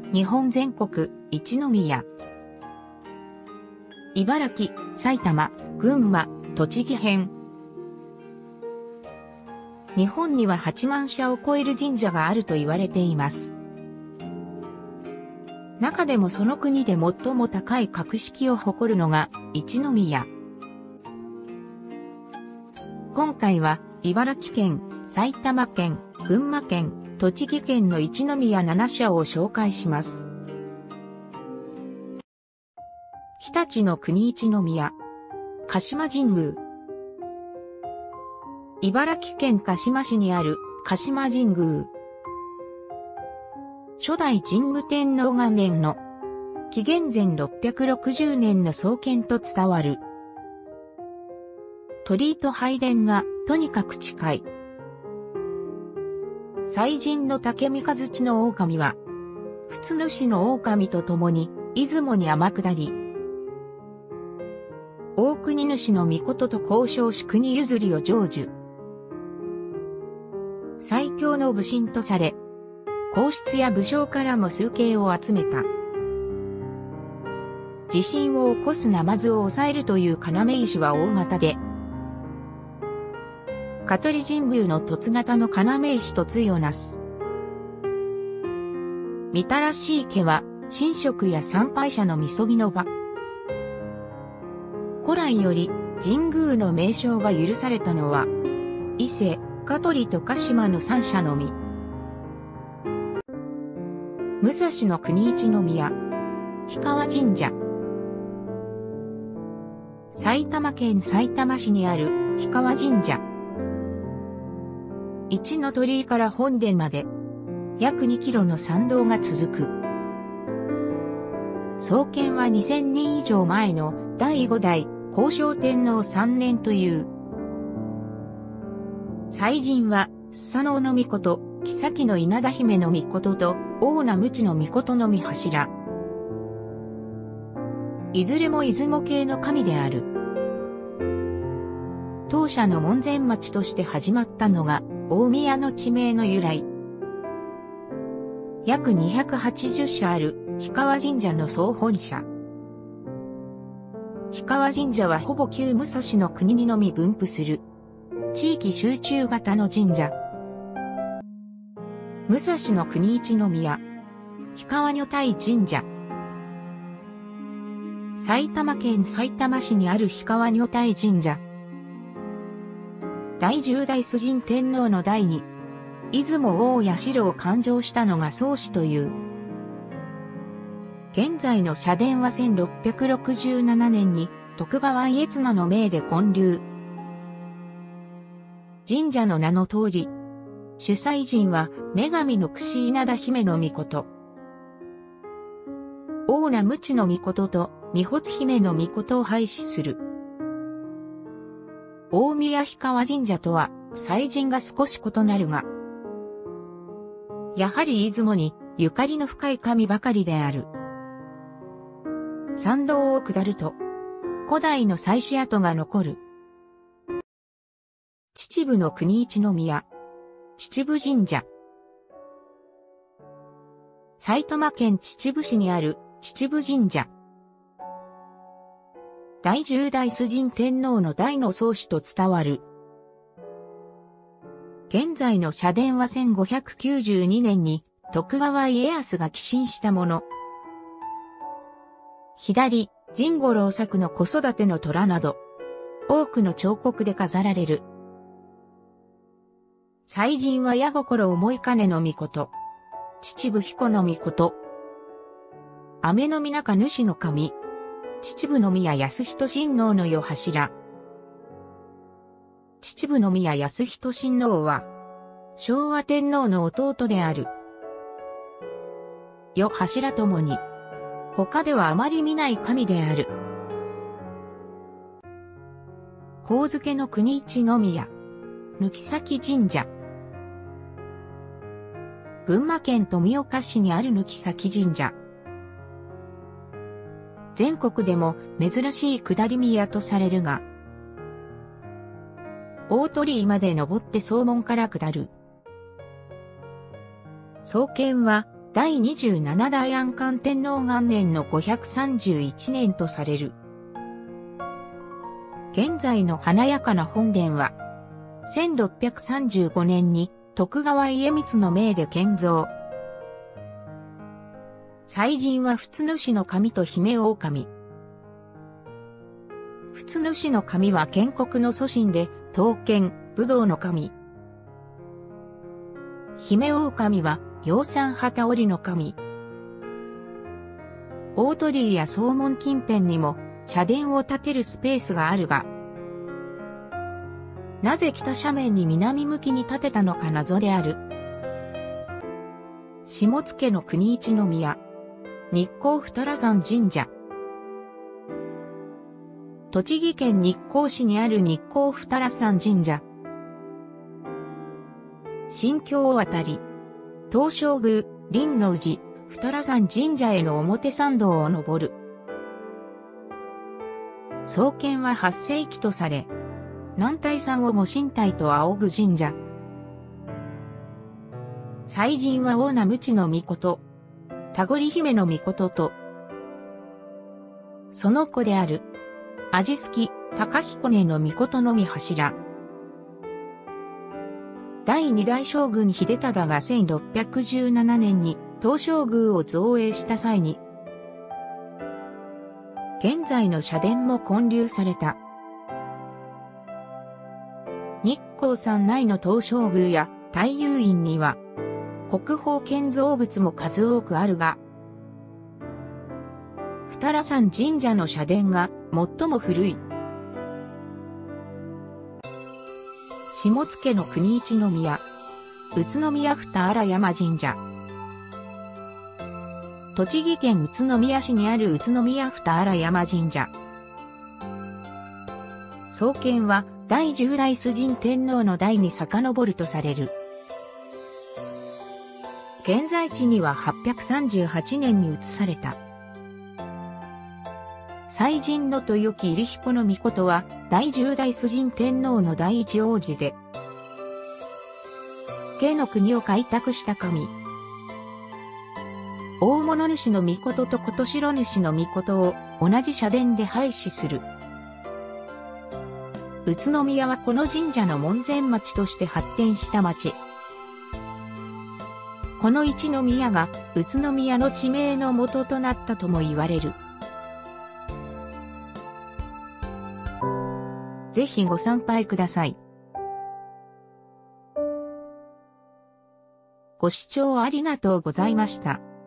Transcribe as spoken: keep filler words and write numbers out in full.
日本全国一宮。茨城、埼玉、群馬、栃木編。日本にははちまん社を超える神社があると言われています。中でもその国で最も高い格式を誇るのが一宮。今回は茨城県、埼玉県、群馬県、栃木県の一宮なな社を紹介します。日立の国一宮。鹿島神宮。茨城県鹿島市にある鹿島神宮。初代神武天皇元年の紀元前ろっぴゃくろくじゅうねんの創建と伝わる。鳥居と拝殿がとにかく近い。祭神の竹三日月の狼は、普津主の狼と共に出雲に天下り、大国主の御事と交渉し国譲りを成就。最強の武神とされ、皇室や武将からも崇敬を集めた。地震を起こすナマズを抑えるという要石は大型で、香取神宮の凸型の要石と対をなす。御手らしい家は、神職や参拝者のみそぎの場。古来より神宮の名称が許されたのは、伊勢、香取と鹿島の三社のみ。武蔵の国一宮。氷川神社。埼玉県さいたま市にある氷川神社。一の鳥居から本殿まで約にキロの参道が続く。創建はにせんねん以上前のだいご代光正天皇さんねんという。祭神はスサノオノミコト、妃の稲田姫の御事と大名鞭の御事の御柱。いずれも出雲系の神である。当社の門前町として始まったのが大宮の地名の由来。約にひゃくはちじゅっ社ある氷川神社の総本社。氷川神社はほぼ旧武蔵の国にのみ分布する地域集中型の神社。武蔵の国一宮。氷川女体神社。埼玉県さいたま市にある氷川女体神社。第十代崇神天皇の代に、出雲大社を勘定したのが創始という。現在の社殿はせんろっぴゃくろくじゅうななねんに徳川家綱の命で建立。神社の名の通り、主催神は女神の櫛稲田姫の御事。大名鞭の御事と御発姫の御事を拝祀する。大宮氷川神社とは祭神が少し異なるが、やはり出雲にゆかりの深い神ばかりである。参道を下ると、古代の祭祀跡が残る。秩父の国一宮。秩父神社。埼玉県秩父市にある秩父神社。第十代崇神天皇の代の創始と伝わる。現在の社殿はせんごひゃくきゅうじゅうにねんに徳川家康が寄進したもの。左、甚五郎作の子育ての虎など、多くの彫刻で飾られる。祭神は矢心思い金の御事。秩父彦の御事。雨のみ中主の神。秩父宮康仁親王の世柱。秩父宮康仁親王は、昭和天皇の弟である。世柱ともに、他ではあまり見ない神である。上野の国一宮。貫前神社。群馬県富岡市にある貫前神社。全国でも珍しい下り宮とされるが、大鳥居まで登って総門から下る。創建は第にじゅうなな代安漢天皇元年のごひゃくさんじゅういちねんとされる。現在の華やかな本殿は、せんろっぴゃくさんじゅうごねんに徳川家光の命で建造。祭神は仏主の神と姫狼。仏主の神は建国の祖神で、刀剣、武道の神。姫狼は、養蚕旗織の神。大鳥居や総門近辺にも、社殿を建てるスペースがあるが、なぜ北斜面に南向きに建てたのか謎である。下野の国一宮。日光二良山神社。栃木県日光市にある日光二良山神社。新京渡り。東照宮、輪王寺、二良山神社への表参道を登る。創建ははっ世紀とされ、男体山をご神体と仰ぐ神社。祭神は大名鞭の命、田堀姫の命と、その子である、味付高彦根の命のみ柱。第二代将軍秀忠がせんろっぴゃくじゅうななねんに東照宮を造営した際に、現在の社殿も建立された。日光山内の東照宮や太陽院には、国宝建造物も数多くあるが、二良山神社の社殿が最も古い。下野の国一宮、宇都宮二良山神社。栃木県宇都宮市にある宇都宮二良山神社。創建は第十代崇神天皇の代に遡るとされる。現在地にははっぴゃくさんじゅうはちねんに移された。祭神の豊木入彦の命は第十代崇神天皇の第一王子で、慶の国を開拓した神。大物主の命と琴城主の命を同じ社殿で拝祀する。宇都宮はこの神社の門前町として発展した町。この一宮が宇都宮の地名の元となったとも言われる。ぜひご参拝ください。ご視聴ありがとうございました。